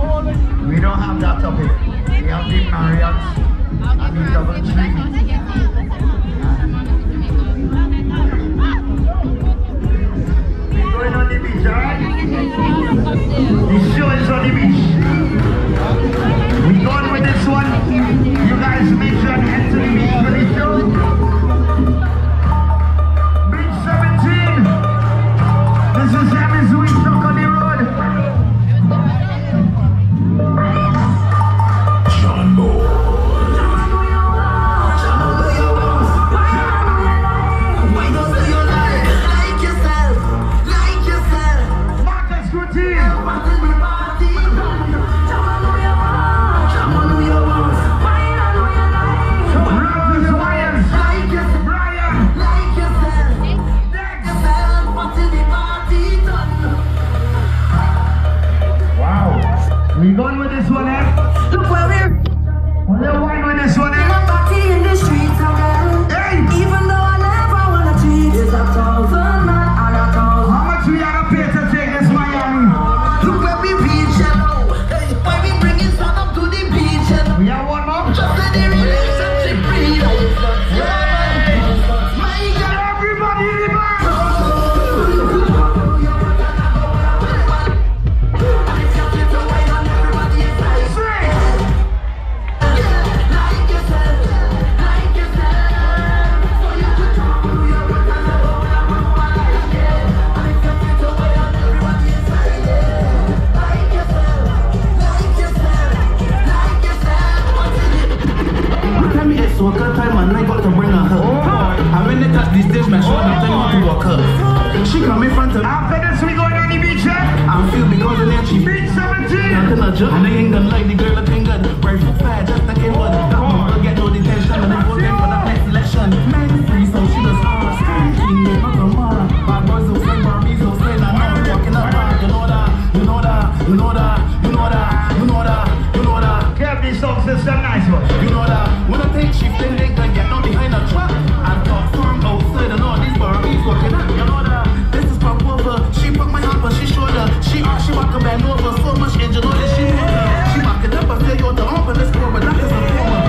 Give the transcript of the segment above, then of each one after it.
We don't have that up here. We have the Marriott and the Doubletree. We're going on the beach, alright? The show is on the beach. We're going with this one. You guys make sure and head to the beach for the show. Beach 17. This is Emmy's week stuck on the road. We going with this one, eh? Look where we're. We're going with this one, eh? I'm party in the streets again. Hey! Even though I never wanna cheat, it's a thousand man and a thousand. How much we gotta pay to take this Miami? Look where we beach, hello. Hey, why we bringing sun up to the beach, hello. We have one more? Just let the relationship breathe. My God, everybody in the back! Worker time and I got to bring her. And when they touch the stage, my shoulder, I'm telling her to walk her. She come in front of me. After this, we going on the beach, eh? I'm feel because of that she Beach 17! nothing a joke. And they ain't gonna like the girl looking good. Right foot fat, just like it would. That mother get no detention when they go in for that next election. Man free, so she was hard. King name of tomorrow. Bad boys will say, Barbies will say, now I'm walking up back. You know that, you know that, you know that, you know that, you know that, you know that. Kev, this song system nice one. You know that. When I take shifting, they can get down behind a truck and talk storm outside and all these Barbies walking up. You know that. This is pop over. She put my hand on she shoulder. She back and bend over. So much engine on that she want her. She back it up and say you're the hump this floor, but that is a former.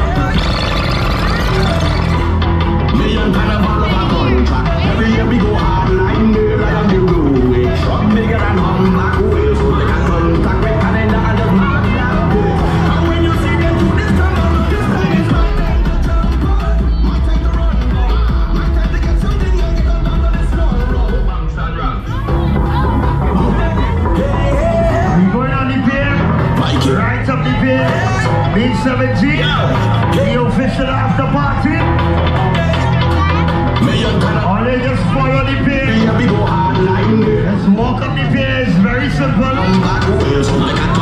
Million carnival of a contract. Every year we go hard line there like a big blue. Truck bigger than hung black wheels. So they can contact with calendar and just mark that day. And when you see them do this time, this time is right. Might take the run, might take to get something young, get on down this small road. Banks and rocks. We going on the pier? Right up the pier. Beach 17. The official after party. All they just follow the pier. We go hard line there. Let's walk up the pier. It's very simple.